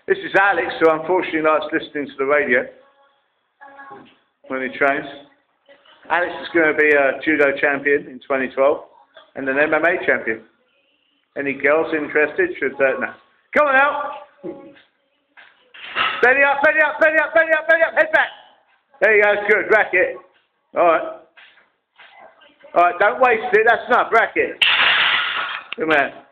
This is Alex, who unfortunately likes listening to the radio when he trains. Alex is going to be a Judo champion in 2012 and an MMA champion. Any girls interested should no. Come on now! Belly up, belly up, belly up, belly up, belly up, head back! There you go, good, racket. Alright. Alright, don't waste it, that's enough, racket. Good man.